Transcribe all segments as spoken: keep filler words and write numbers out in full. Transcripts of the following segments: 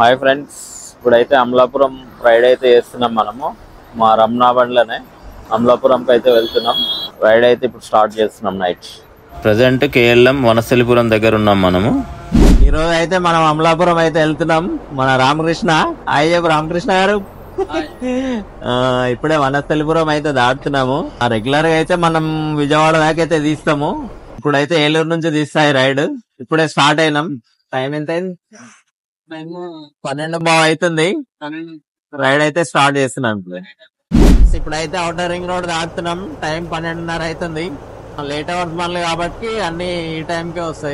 Hi friends, ఇప్పుడైతే Amalapuram ride అయితే చేస్తున్నాం. మనము మా రమణ బండ్లనే అమలాపురంకి అయితే వెళ్తున్నాం. రైడ్ అయితే ఇప్పుడు స్టార్ట్ చేస్తున్నాం. నైట్ ప్రజెంట్ కేఎల్ఎం వనస్థలిపురం దగ్గర ఉన్నాం. మనము ఈరోజు అయితే మనం అమలాపురం అయితే వెళ్తున్నాం. మన రామకృష్ణ అయ్యప్ప రామకృష్ణ గారు ఇప్పుడే వనస్థలిపురం అయితే దాటుతున్నాము. రెగ్యులర్ గా అయితే మనం విజయవాడ దాకా అయితే తీస్తాము. ఇప్పుడైతే ఏలూరు నుంచి తీస్తాయి రైడ్. ఇప్పుడే స్టార్ట్ అయినాం. టైం ఎంత అయింది? పన్నెండు బాగా అవుతుంది. రైడ్ అయితే స్టార్ట్ చేస్తున్నాం. ఇప్పుడైతే అవుటర్ రింగ్ రోడ్ దాటుతున్నాం. టైం పన్నెండున్నర అవుతుంది. లేట్ అవర్స్ మళ్ళీ కాబట్టి అన్ని ఈ టైంకే వస్తాయి.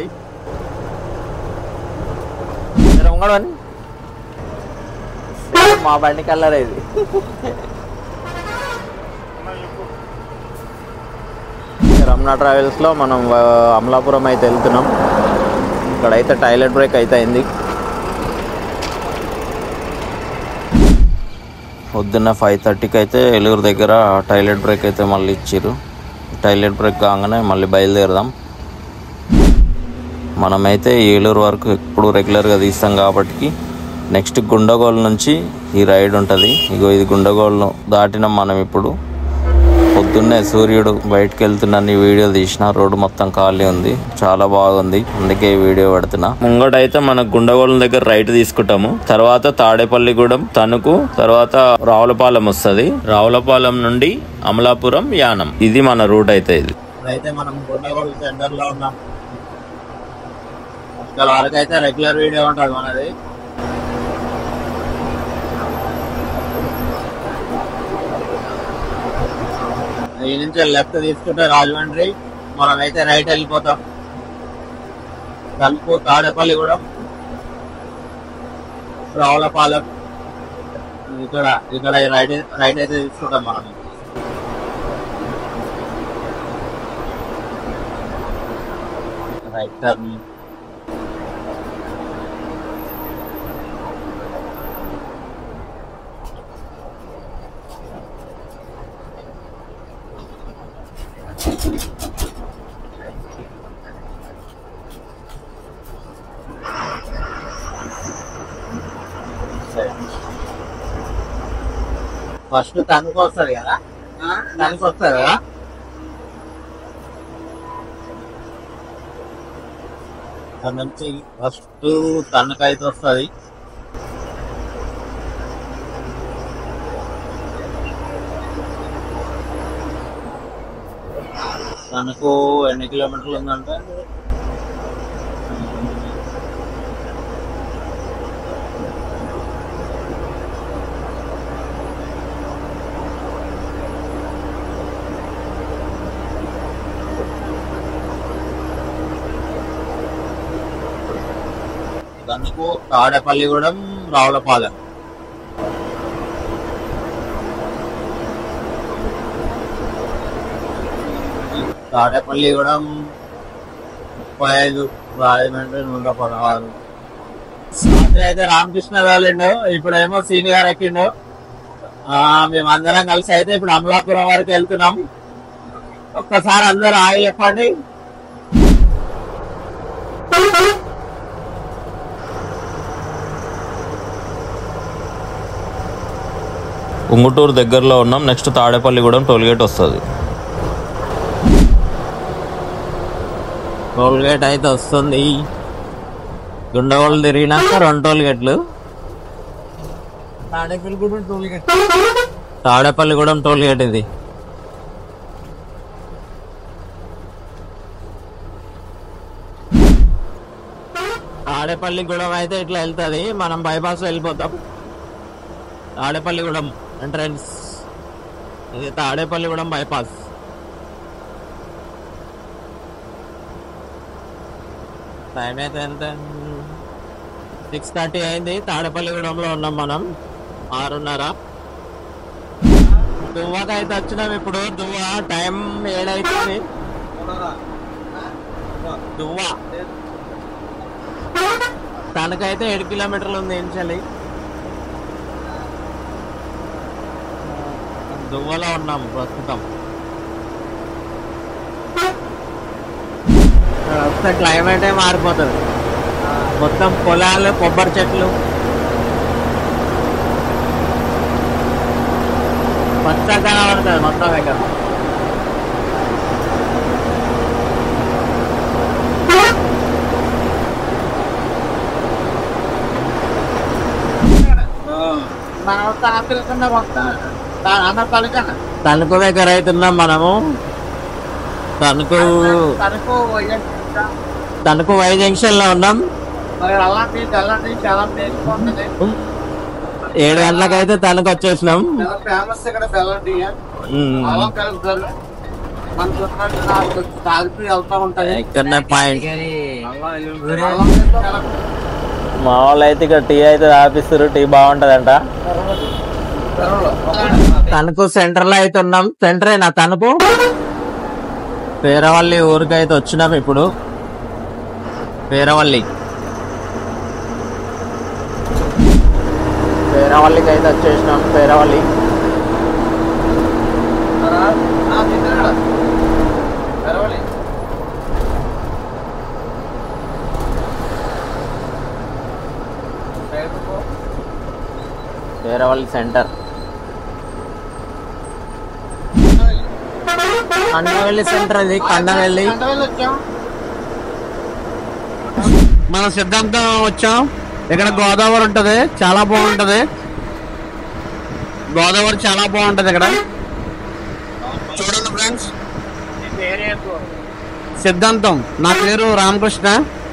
మా బండి కలర్ ఇది. రమణ ట్రావెల్స్ లో మనం అమలాపురం అయితే వెళ్తున్నాం. ఇక్కడైతే టాయిలెట్ బ్రేక్ అయితే అయింది. పొద్దున్న ఫైవ్ థర్టీకి అయితే ఏలూరు దగ్గర టాయిలెట్ బ్రేక్ అయితే మళ్ళీ ఇచ్చారు. టాయిలెట్ బ్రేక్ కాగానే మళ్ళీ బయలుదేరదాం. మనమైతే ఏలూరు వరకు ఎప్పుడు రెగ్యులర్గా తీస్తాం కాబట్టి నెక్స్ట్ గుండగోల్ నుంచి ఈ రైడ్ ఉంటుంది. ఇగో ఇది గుండగోల్ దాటినాం మనం. ఇప్పుడు పొద్దున్నే సూర్యుడు బయటకు వెళ్తున్న వీడియో తీసిన. రోడ్డు మొత్తం ఖాళీ ఉంది, చాలా బాగుంది, అందుకే ఈ వీడియో పెడుతున్నా. ముంగటైతే మన గుండగోళం దగ్గర రైట్ తీసుకుంటాము. తర్వాత తాడేపల్లిగూడెం, తణుకు, తర్వాత రావులపాలెం వస్తుంది. రావులపాలెం నుండి అమలాపురం, యానం. ఇది మన రూట్ అయితే. ఇది అయితే మనం గుండగోళం సెంటర్ లో ఉన్నాం. ఇక్కడ వరకైతే రెగ్యులర్ వీడియో ఉంటుంది మనది. ఈ నుంచి లెఫ్ట్ తీసుకుంటే రాజమండ్రి, మనం అయితే రైట్ వెళ్ళిపోతాం. తణుకు, తాడేపల్లిగూడెం, రావులపాలెం, ఇక్కడ ఇక్కడ రైట్ రైట్ అయితే తీసుకుంటాం మనం. Right turn. ఫస్ట్ తణుకు వస్తుంది కదా, తణుకు వస్తుంది కదా. దాని నుంచి ఫస్ట్ తణుకు అయితే వస్తుంది. తణుకు ఎన్ని కిలోమీటర్లు ఉందంటే తణుకు, తాడేపల్లిగూడెం, రావులపాలెం. తాడేపల్లిగూడెం ముప్పై ఐదు, రాజమండ్రి నూట పదహారు. అయితే రామకృష్ణ వెళ్ళిండు, ఇప్పుడేమో సీని గారు ఎక్కిండు. మేమందరం కలిసి అయితే ఇప్పుడు అమలాపురం వరకు వెళ్తున్నాం. ఒక్కసారి అందరూ ఆగి చెప్పండి. ఉంగుటూరు దగ్గరలో ఉన్నాం. నెక్స్ట్ తాడేపల్లిగూడెం టోల్గేట్ వస్తుంది. టోల్గేట్ అయితే వస్తుంది. గుండగోళం తిరిగినాక రెండు టోల్గేట్లు. తాడేపల్లిగూడెం టోల్గేట్, తాడేపల్లిగూడెం టోల్గేట్ ఇది. తాడేపల్లిగూడెం అయితే ఇట్లా వెళ్తుంది. మనం బైపాస్ వెళ్ళిపోతాం. తాడేపల్లిగూడెం ఎంట్రన్స్ ఇది. తాడేపల్లిగూడెం బైపాస్. టైం అయితే ఎంత? సిక్స్ థర్టీ అయింది. తాడేపల్లిగూడెంలో ఉన్నాం మనం. ఆరున్నర. దువ్వకి అయితే వచ్చినాం ఇప్పుడు. దువ్వ టైం ఏడైతుంది. దువ్వ తనకైతే ఏడు కిలోమీటర్లు ఉంది ఇన్షియల్లీ. దువ్వలో ఉన్నాం ప్రస్తుతం. వస్తే క్లైమేటే మారిపోతుంది. మొత్తం పొలాలు, కొబ్బరి చెట్లు, ఉంటుంది మొత్తం ఇక్కడ. తణుకు దగ్గర అవుతున్నాం మనము. తణుకు తణుకు వై జంక్షన్ లో ఉన్నాం. ఏడు గంటలకైతే తణుకు వచ్చేసినాం. ఇక్కడనే పాయింట్. మా వాళ్ళు అయితే ఇక్కడ టీ అయితే ఆపిస్తారు. టీ బాగుంటదంట. తణుకు సెంటర్ లో అయితే ఉన్నాం. సెంటర్ అయినా తణుకు పేరవల్లి ఊరికి అయితే వచ్చినాం. ఇప్పుడు పేరవల్లి పేరవల్లికి అయితే వచ్చేసినాం. పేరవల్లి పేరవల్లి సెంటర్. కండవెల్లి సెంటర్ ఇది. కండవెల్లి మనం సిద్ధాంతం వచ్చాం. ఇక్కడ గోదావరి ఉంటది, చాలా బాగుంటది. గోదావరి చాలా బాగుంటది ఇక్కడ. చూడండి ఫ్రెండ్స్, సిద్ధాంతం. నా పేరు రామకృష్ణ,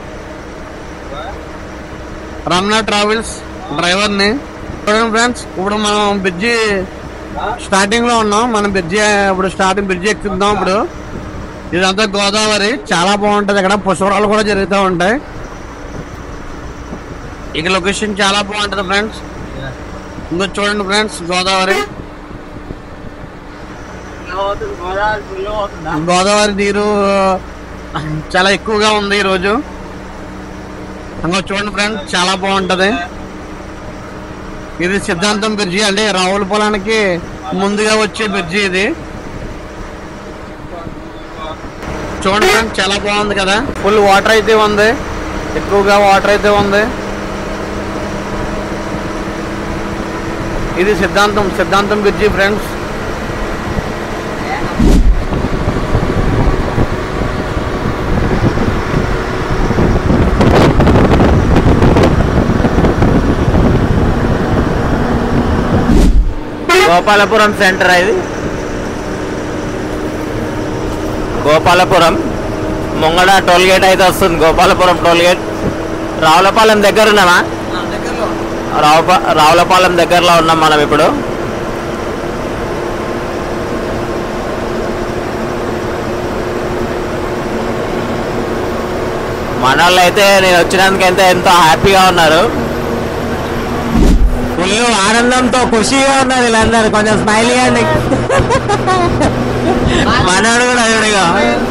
రమణ ట్రావెల్స్ డ్రైవర్ని. చూడండి ఫ్రెండ్స్, ఇప్పుడు మనం బ్రిడ్జి స్టార్టింగ్ లో ఉన్నాం. మనం బ్రిడ్జి ఇప్పుడు స్టార్టింగ్ బ్రిడ్జి ఎక్కుతున్నాం. ఇప్పుడు ఇదంతా గోదావరి, చాలా బాగుంటది. ఇక్కడ పుష్కరాలు కూడా జరుగుతూ ఉంటాయి. ఇక లొకేషన్ చాలా బాగుంటది ఫ్రెండ్స్. ఇంకా చూడండి ఫ్రెండ్స్, గోదావరి గోదావరి నీరు చాలా ఎక్కువగా ఉంది ఈరోజు. ఇంకా చూడండి ఫ్రెండ్స్, చాలా బాగుంటది. ఇది సిద్ధాంతం బ్రిడ్జి, అంటే రావులపాలెంకి ముందుగా వచ్చే బ్రిడ్జి ఇది. చూడండి ఫ్రెండ్స్, చాలా బాగుంది కదా. ఫుల్ వాటర్ అయితే ఉంది, ఎక్కువగా వాటర్ అయితే ఉంది. ఇది సిద్ధాంతం సిద్ధాంతం బ్రిడ్జి ఫ్రెండ్స్. గోపాలపురం సెంటర్. ఇది గోపాలపురం ముంగడ టోల్ గేట్ అయితే వస్తుంది. Gopalapuram toll gate. రావులపాలెం దగ్గర ఉన్నామా? రావుప రావులపాలెం దగ్గరలో ఉన్నాం మనం ఇప్పుడు. మన వాళ్ళు అయితే నేను వచ్చినందుకైతే ఎంతో హ్యాపీగా ఉన్నారు. ఫుల్ ఆనందంతో ఖుషిగా ఉన్నది వీళ్ళందరూ. కొంచెం స్మైల్ ఇవ్వండి. మనోడు కూడా అడుగుగా.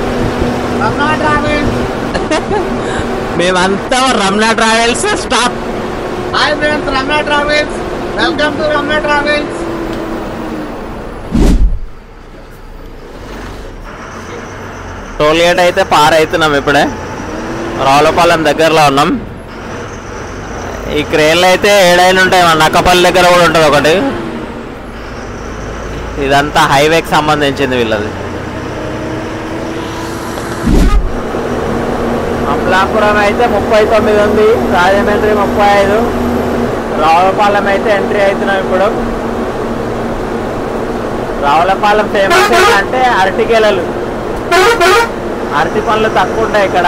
మేమంతా Ramana travels stop. Hi friends, Ramana travels, welcome to Ramana travels. Toll gate అయితే పార్ అవుతున్నాం ఇప్పుడే. రావులపాలెం దగ్గరలో ఉన్నాం. ఈ క్రేన్లు అయితే ఏడైనా ఉంటాయి. మన నక్కపల్లి దగ్గర కూడా ఉంటుంది ఒకటి. ఇదంతా హైవేకి సంబంధించింది వీళ్ళది. అమలాపురం అయితే ముప్పై తొమ్మిది ఉంది, రాజమండ్రి ముప్పై ఐదు, రావులపాలెం అయితే ఎంట్రీ అవుతున్నాం ఇప్పుడు. రావులపాలెం ఫేమస్ ఏంటంటే అరటికేలలు. అరటి పనులు తక్కువ ఉంటాయి ఇక్కడ.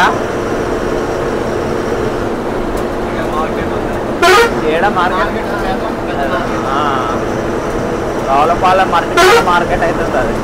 ఏడ మార్కెట్ రావులపాలెం అరటికేల మార్కెట్ అవుతుంది అది.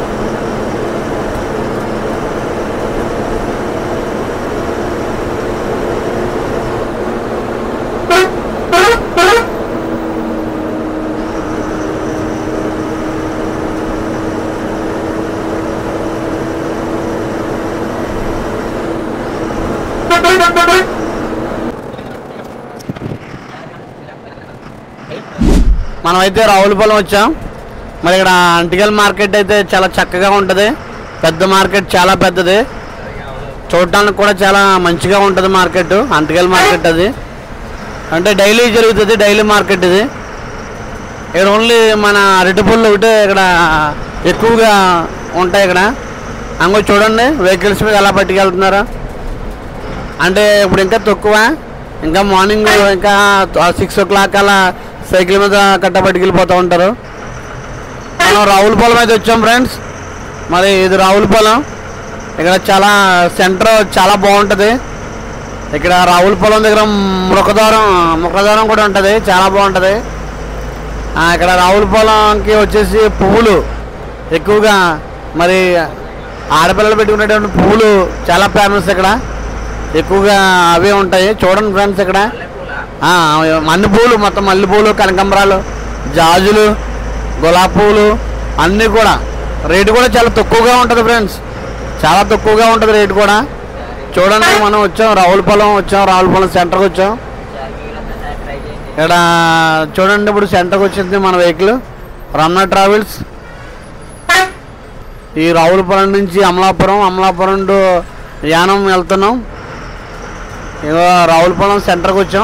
మనమైతే రావులపాలెం వచ్చాం. మరి ఇక్కడ అంటికల్ మార్కెట్ అయితే చాలా చక్కగా ఉంటుంది. పెద్ద మార్కెట్, చాలా పెద్దది. చూడటానికి కూడా చాలా మంచిగా ఉంటుంది మార్కెట్. అంటికల్ మార్కెట్ అది అంటే డైలీ జరుగుతుంది, డైలీ మార్కెట్ ఇది. ఇక్కడ ఓన్లీ మన అరటిపళ్ళు ఒకటే ఇక్కడ ఎక్కువగా ఉంటాయి ఇక్కడ. అంగో చూడండి వెహికల్స్ మీద ఎలా పట్టుకెళ్తున్నారు. అంటే ఇప్పుడు ఇంకా తక్కువ, ఇంకా మార్నింగ్ ఇంకా సిక్స్ ఓ క్లాక్ అలా సైకిల్ మీద కట్ట పట్టుకెళ్ళిపోతూ ఉంటారు. మనం రావులపాలెం అయితే వచ్చాం ఫ్రెండ్స్. మరి ఇది రావులపాలెం. ఇక్కడ చాలా సెంటర్ చాలా బాగుంటుంది. ఇక్కడ రావులపాలెం దగ్గర ముఖద్వారం ముఖద్వారం కూడా ఉంటుంది, చాలా బాగుంటుంది. ఇక్కడ రావులపాలెంకి వచ్చేసి పువ్వులు ఎక్కువగా, మరి ఆడపిల్లలు పెట్టుకునేటువంటి పువ్వులు చాలా ఫేమస్ ఇక్కడ, ఎక్కువగా అవే ఉంటాయి. చూడండి ఫ్రెండ్స్, ఇక్కడ మల్లె పువ్వులు, మొత్తం మల్లె పువ్వులు, కనకాంబరాలు, జాజులు, గులాబీ పువ్వులు అన్నీ కూడా. రేటు కూడా చాలా తక్కువగా ఉంటుంది ఫ్రెండ్స్, చాలా తక్కువగా ఉంటుంది రేటు కూడా. చూడండి మనం వచ్చాం రావులపాలెం వచ్చాం రావులపాలెం సెంటర్కి వచ్చాం. ఇక్కడ చూడండి ఇప్పుడు సెంటర్కి వచ్చింది మన వెహికల్ రమణ ట్రావెల్స్. ఈ రావులపాలెం నుంచి అమలాపురం, అమలాపురం టు యానం వెళ్తున్నాం. ఇగో రావులపాలెం సెంటర్కి వచ్చాం.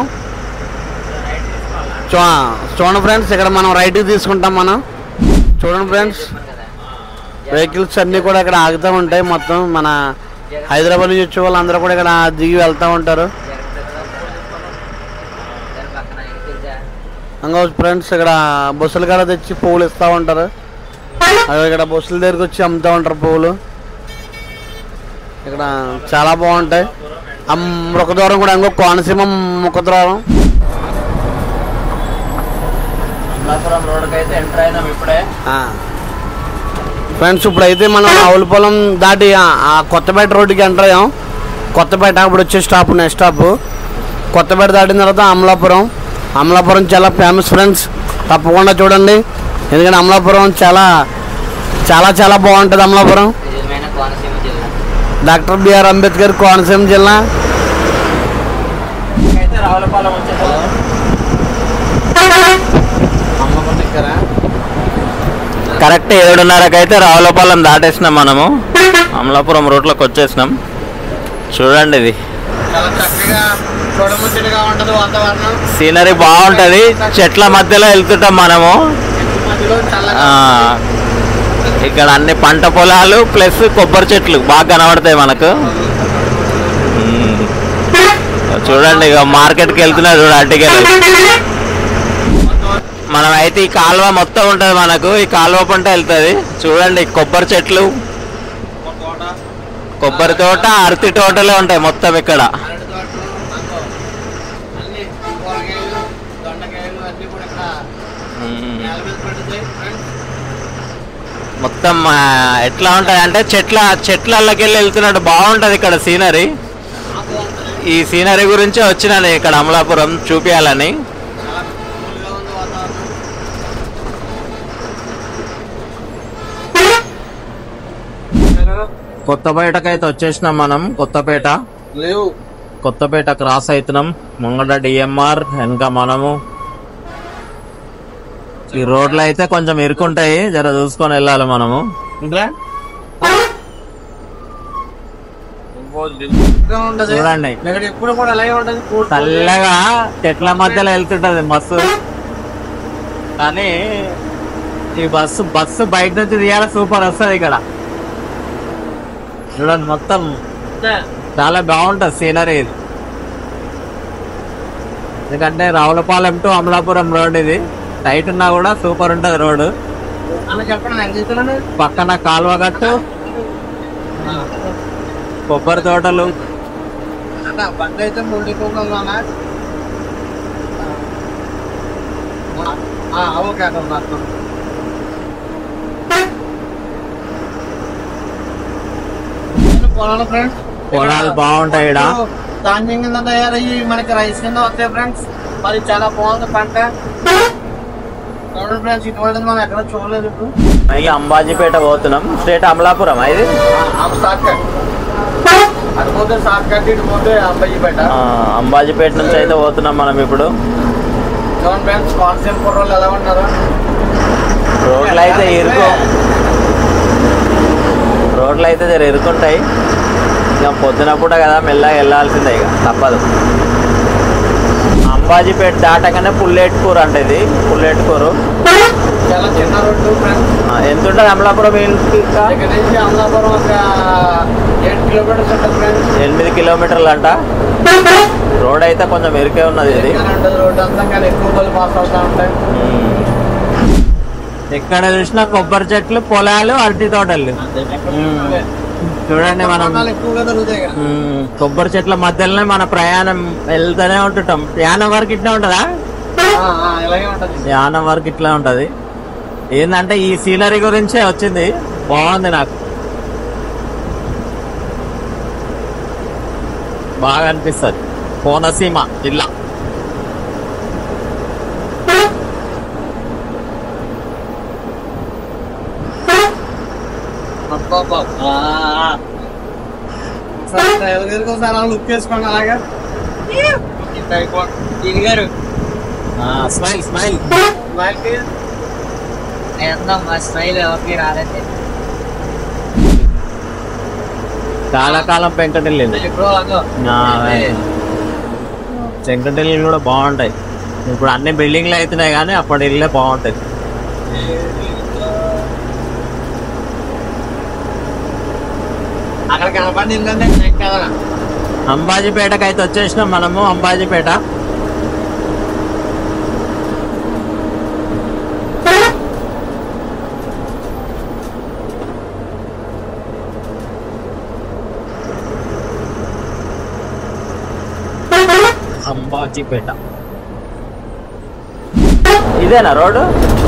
చూ చూడండి ఫ్రెండ్స్, ఇక్కడ మనం రైట్కి తీసుకుంటాం. మనం చూడండి ఫ్రెండ్స్, వెహికల్స్ అన్నీ కూడా ఇక్కడ ఆగుతూ ఉంటాయి. మొత్తం మన హైదరాబాద్ నుంచి వచ్చే వాళ్ళందరూ కూడా ఇక్కడ దిగి వెళ్తూ ఉంటారు. ఇంకా ఫ్రెండ్స్ ఇక్కడ బస్సులు కూడా తెచ్చి పువ్వులు ఇస్తూ ఉంటారు. అవి ఇక్కడ బస్సుల దగ్గరికి వచ్చి అమ్ముతూ ఉంటారు పువ్వులు. ఇక్కడ చాలా బాగుంటాయి. ఆ ముఖద్వారం కూడా ఇంకో కోనసీమ ముఖద్వారం. ఫ్రెండ్స్ ఇప్పుడైతే మనం రావులపాలెం దాటి ఆ కొత్తపేట రోడ్డుకి ఎంటర్ అయ్యాం. కొత్తపేట ఇప్పుడు వచ్చే స్టాప్ నెక్స్ట్ స్టాప్ కొత్తపేట దాటిన తర్వాత అమలాపురం. అమలాపురం చాలా ఫేమస్ ఫ్రెండ్స్, తప్పకుండా చూడండి. ఎందుకంటే అమలాపురం చాలా చాలా చాలా బాగుంటుంది. అమలాపురం డాక్టర్ బిఆర్ అంబేద్కర్ కోనసీమ జిల్లా. కరెక్ట్ ఏడున్నరకైతే రావులపాలెం దాటేసినాం మనము. అమలాపురం రోడ్లోకి వచ్చేసినాం. చూడండి ఇది సీనరీ బాగుంటుంది. చెట్ల మధ్యలో వెళ్తుంటాం మనము. ఇక్కడ అన్ని పంట పొలాలు ప్లస్ కొబ్బరి చెట్లు బాగా కనబడతాయి మనకు. చూడండి ఇక మార్కెట్కి వెళ్తున్నారు చూడ అడ్డికెళ్ళి. మనం అయితే ఈ కాలువ మొత్తం ఉంటుంది మనకు. ఈ కాలువ పంట వెళ్తుంది. చూడండి కొబ్బరి చెట్లు, కొబ్బరి తోట, అరటి తోటలే ఉంటాయి మొత్తం ఇక్కడ. మొత్తం ఎట్లా ఉంటుంది అంటే చెట్ల చెట్లకి వెళ్ళి వెళ్తున్నట్టు బాగుంటుంది ఇక్కడ సీనరీ. ఈ సీనరీ గురించి వచ్చినాను ఇక్కడ అమలాపురం చూపించాలని. కొత్తపేటకైతే వచ్చేసినాం మనం. కొత్తపేట కొత్తపేట క్రాస్ అవుతున్నాం. ముంగట డిఎంఆర్, వెనక మనము. ఈ రోడ్లు అయితే కొంచెం ఇరుకుంటాయి, జర చూసుకొని వెళ్ళాలి మనము. చూడండి చల్లగా చెట్ల మధ్యలో వెళ్తుంటది బస్సు. కానీ ఈ బస్సు బస్సు బయట నుంచి తీయాలి, సూపర్ వస్తుంది ఇక్కడ. చూడండి మొత్తం చాలా బాగుంటుంది సీనరీ ఇది. ఎందుకంటే రావులపాలెం టు అమలాపురం రోడ్ ఇది. టైట్ ఉన్నా కూడా సూపర్ ఉంటుంది రోడ్డు. పక్కన కాలువ గట్టు, కొబ్బరి తోటలు. బండి అయితే మూడు పొలాలు బాగుంటాయి ఇక్కడ. ధాన్యం కింద తయారయ్యి మనకి రైస్ కింద వస్తాయి ఫ్రెండ్స్. మరి చాలా బాగుంది పంట. ఫ్రెండ్స్ ఇటువంటి మనం ఎక్కడ చూడలేదు. ఇప్పుడు అంబాజీపేట పోతున్నాం. స్ట్రేట్ అమలాపురం ఇది అటుపోతే షార్ట్ కట్, ఇటు పోతే అంబాజీపేట. అంబాజీపేట నుంచి అయితే పోతున్నాం మనం ఇప్పుడు. చూడండి ఫ్రెండ్స్ కోనసీమ కుర్రోళ్ళు ఎలా ఉన్నారు. రోడ్లు అయితే ఇరుకు రోడ్లు అయితే జర ఇరుకుంటాయి. ఇంకా పొద్దున పూట కదా మెల్లగా వెళ్ళాల్సిందే, ఇక తప్పదు. అంబాజీపేట దాటగానే పుల్లేట్కూరు అంటే ఇది పుల్లేట్కూరు. చాలా చిన్న రోడ్డు ఫ్రెండ్స్. ఎంత ఉంటుంది అమలాపురం ఇంటికి? ఇక్కడ నుంచి అమలాపురం ఒక ఎయిట్ కిలోమీటర్స్ ఉంటుంది ఫ్రెండ్స్. ఎనిమిది కిలోమీటర్లు అంట. రోడ్ అయితే కొంచెం మెరుకే ఉన్నది ఇది. రోడ్ అంతా కానీ ఎక్కువ బళ్ళు పాస్ అవుతా ఉంటాయి. ఎక్కడ చూసినా కొబ్బరి చెట్లు, పొలాలు, అరటి తోటలు. చూడండి మనం ఎక్కువగా దొరుకుతాయి. కొబ్బరి చెట్ల మధ్యలోనే మన ప్రయాణం వెళ్తూనే ఉంటుంటాం. యానం వరకు ఇట్లా ఉంటదా? ఇలాగే ఉంటది. యానం వరకు ఇట్లా ఉంటది. ఏంటంటే ఈ సీనరీ గురించే వచ్చింది. బాగుంది, నాకు బాగా అనిపిస్తుంది. కోనసీమ జిల్లా. లుక్ చేసుకోండి అలాగా. స్మైల్ స్మైల్ స్మైల్ ఎవరికి రాలేదు. చాలా కాలం పెంకటిల్లు. పెంకటిల్లు కూడా బాగుంటాయి. ఇప్పుడు అన్ని బిల్డింగ్లు అవుతున్నాయి కానీ అప్పటి ఇల్లే బాగుంటాయి. అక్కడ కనపడి ఇల్లంటే కదా. అంబాజీపేటకి అయితే వచ్చేసినాం మనము. అంబాజీపేట అంబాజీపేట ఇదేనా రోడ్డు?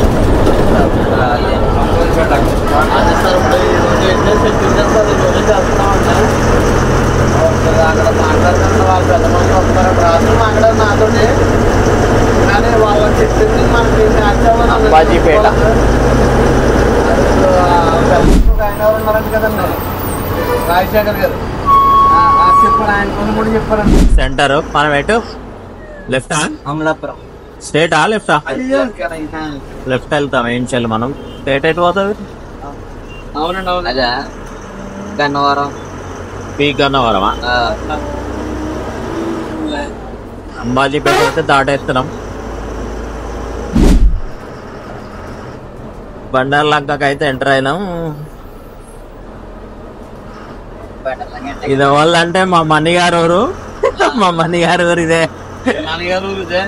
అక్కడ మాట్లాడుతున్న వాళ్ళు పెద్ద మంది వస్తారు. రాత్రి మాట్లాడారు నాతో, కానీ వాళ్ళు చెప్పింది మనకి అంబాజీపేట. ఆయన ఎవరు ఉన్నారంట కదండి, రాజశేఖర్ గారు చెప్పారు. ఆయన కొన్ని కూడా చెప్పారండి. సెంటర్ మనం ఎటు లెఫ్టా? అమలాపురం స్ట్రేటా లెఫ్టా? లెఫ్ట్ వెళ్తాం. ఏం చేయాలి మనం? స్ట్రేట్ ఎటు పోతుంది? అవునండి అవును. అదే గన్నవరం. పీ గన్నవరమా? అంబాజీపేట అయితే దాటేస్తున్నాం. బండార్లంకకి అయితే ఎంటర్ అయినాం. ఇది వాళ్ళు అంటే మా మణి గారు ఊరు. మా మణి గారు ఊరు ఇదే. నాన్నగారు ఊరు ఇదే.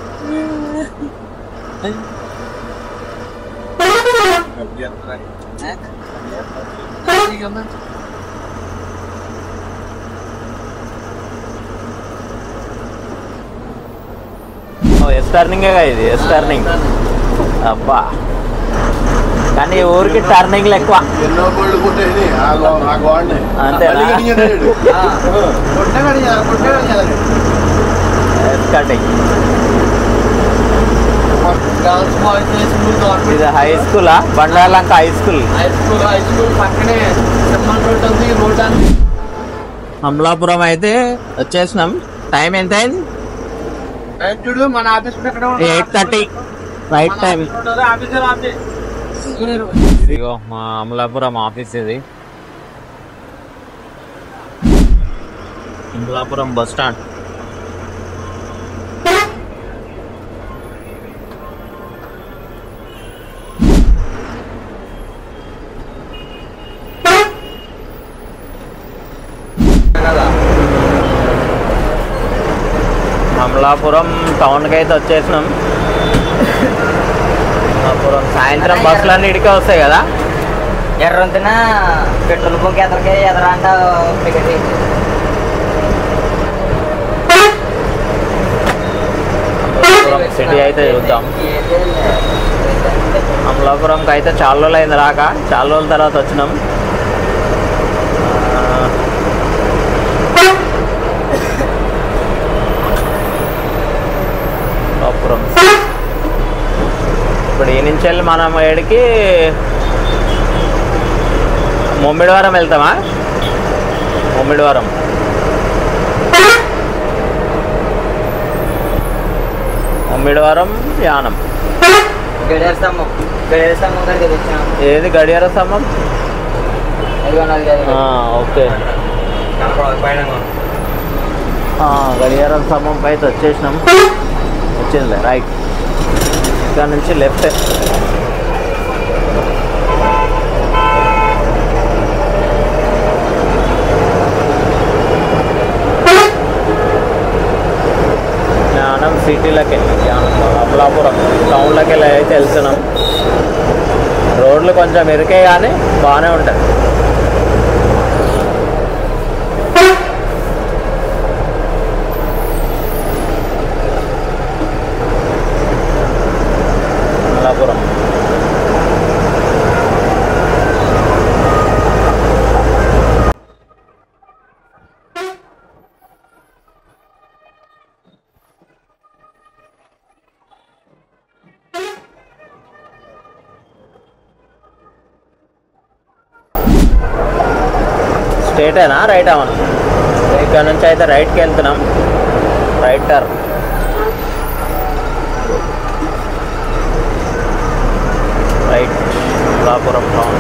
ఎస్ టర్నింగేగా ఇది. S turning. అబ్బా, కానీ ఊరికి టర్నింగ్లు ఎక్కువ. అంతేనా? కటింగ్. ఇది హై స్కూలా? Bandarlanka high school. High school high school పక్కనే సిమ్మల్ రోడ్ ఉంది. రోడ్ అని అమలాపురం అయితే వచ్చేసినాం. టైం ఎంత అయింది? చూడు మన office eight thirty right time. Officer ఇదిగో మా అమలాపురం ఆఫీస్ ఇది. Amalapuram bus stand. అమలాపురం టౌన్కి అయితే వచ్చేసినాం. అమలాపురం సాయంత్రం బస్సులన్నీ ఇడికే వస్తాయి కదా. ఎర్రంతిన పెట్రోల్ బంక్ ఎదరికి ఎదరంట టికెట్. అమలాపురం సిటీ అయితే చూద్దాం. అమలాపురంకి అయితే చాలా రోజులు అయింది రాక. చాలా రోజుల తర్వాత వచ్చినాం. అమలాపురం ఇప్పుడు ఈ నుంచి వెళ్ళి మనం ఏడికి ముమ్మిడివారం వెళ్తామా? ముమ్మిడివారం. ముమ్మిడివారం యానం. గడియార స్తంభం. గడియార స్తంభం దగ్గరికి వచ్చినాం. ఏది గడియార స్తంభం? ఓకే, గడియార స్తంభంపై అయితే వచ్చేసినాం. వచ్చిందిలే రైట్. ఇక్కడ నుంచి లెఫ్ట్. అమలాపురం టౌన్లోకి వెళ్ళి అయితే వెళ్తున్నాం. రోడ్లు కొంచెం ఇరికే కానీ బాగానే ఉంటాయి. అమలాపురం స్ట్రేటేనా రైట్ అవును. ఇక్కడ నుంచి అయితే రైట్కి వెళ్తున్నాం. Right turn. Right Amalapuram town.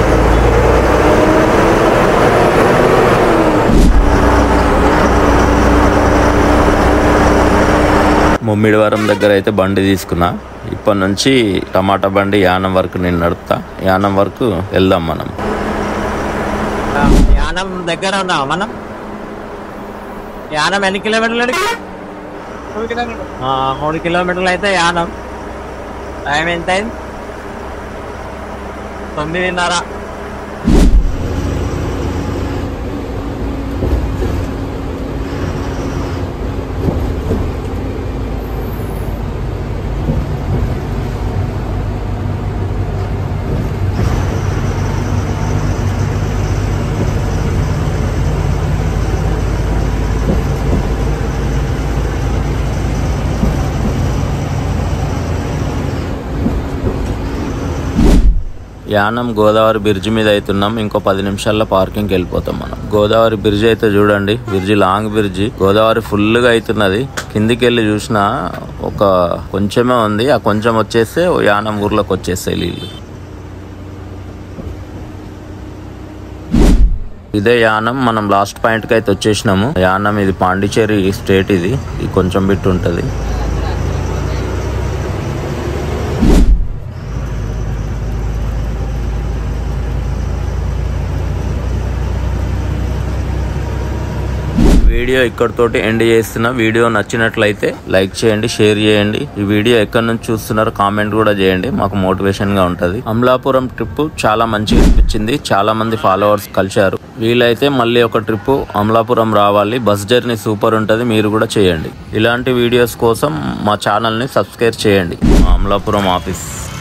Mummidivaram దగ్గర అయితే బండి తీసుకున్నా. ఇప్పటి నుంచి టమాటా బండి యానం వరకు నేను నడుపుతా. యానం వరకు వెళ్దాం మనం. యానం దగ్గర ఉన్నాం మనం. యానం ఎన్ని కిలోమీటర్లు? మూడు కిలోమీటర్లు అయితే యానం. టైం ఎంత అయింది? తొమ్మిదిన్నర. యానం గోదావరి బ్రిడ్జి మీద అవుతున్నాం. ఇంకో పది నిమిషాల్లో పార్కింగ్కి వెళ్ళిపోతాం మనం. గోదావరి బ్రిడ్జి అయితే చూడండి. Bridge long bridge. గోదావరి ఫుల్గా అవుతున్నది. కిందికి వెళ్ళి చూసినా ఒక కొంచెమే ఉంది. ఆ కొంచెం వచ్చేస్తే యానం ఊర్లోకి వచ్చేస్తాయి నీళ్ళు. ఇదే యానం. మనం లాస్ట్ పాయింట్కి అయితే వచ్చేసినాము. యానం ఇది పాండిచేరి స్టేట్. ఇది ఇది కొంచెం బిట్ ఉంటుంది. వీడియో ఇక్కడితోటి ఎండ్ చేస్తున్నా. వీడియో నచ్చినట్లయితే లైక్ చేయండి, షేర్ చేయండి. ఈ వీడియో ఎక్కడి నుంచి చూస్తున్నారో కామెంట్ కూడా చేయండి. మాకు మోటివేషన్ గా ఉంటది. అమలాపురం ట్రిప్ చాలా మంచిగా అనిపించింది. చాలా మంది ఫాలోవర్స్ కలిశారు. వీలైతే మళ్ళీ ఒక ట్రిప్ అమలాపురం రావాలి. బస్ జర్నీ సూపర్ ఉంటది. మీరు కూడా చేయండి. ఇలాంటి వీడియోస్ కోసం మా ఛానల్ ని సబ్స్క్రైబ్ చేయండి. అమలాపురం ఆఫీస్.